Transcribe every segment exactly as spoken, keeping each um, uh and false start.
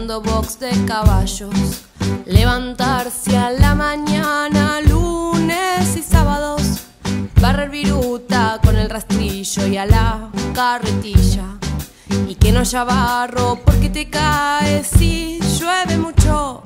jugando box de caballos. Levantarse a la mañana, lunes y sábados. Barrer viruta con el rastrillo y a la carretilla. Y que no haya barro porque te caes si llueve mucho.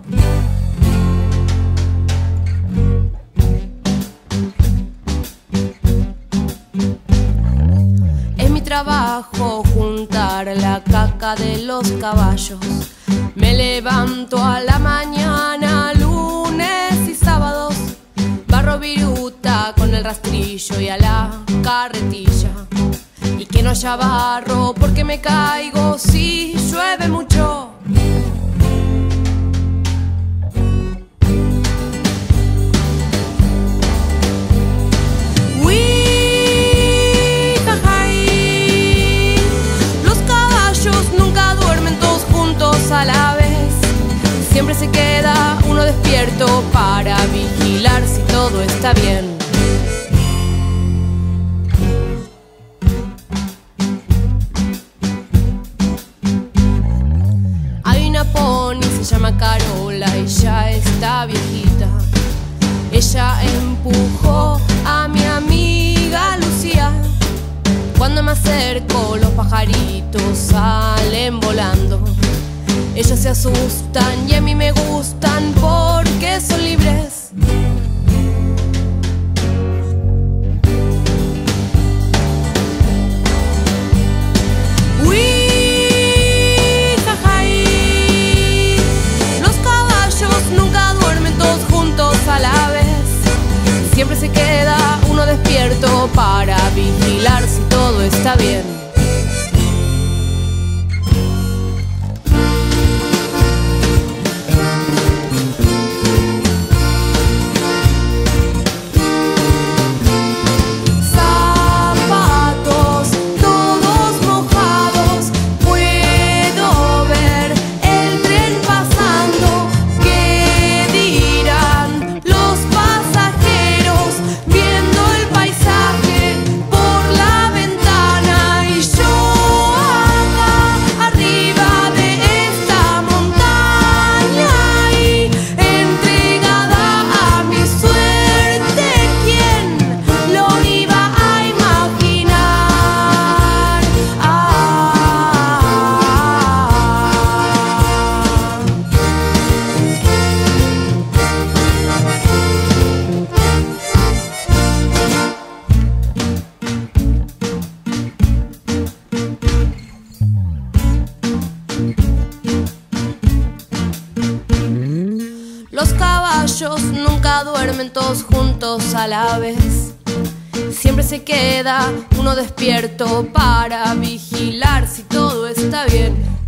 Es mi trabajo juntar la caca de los caballos. Me levanto a la mañana, lunes y sábados. Barro viruta con el rastrillo y a la carretilla. Y que no haya barro porque me caigo si llueve mucho. Los caballos nunca duermen todos juntos a la vez. Siempre se queda uno despierto para vigilar si todo está bien. Se llama Carola y ya está viejita. Ella empujó a mi amiga Lucía. Cuando me acerco los pajaritos salen volando. Ellos se asustan y a mí me gustan porque son libres. Siempre se queda uno despierto para vigilar si todo está bien. Zapatos todos mojados, puedo ver el tren pasando. ¿Qué dirán los pasajeros viendo el paisaje por la ventana? Y yo acá arriba de esta montaña y entregada a mi suerte, ¿quién lo iba a imaginar? Ah. Los caballos nunca duermen todos juntos a la vez. Siempre se queda uno despierto para vigilar si todo está bien.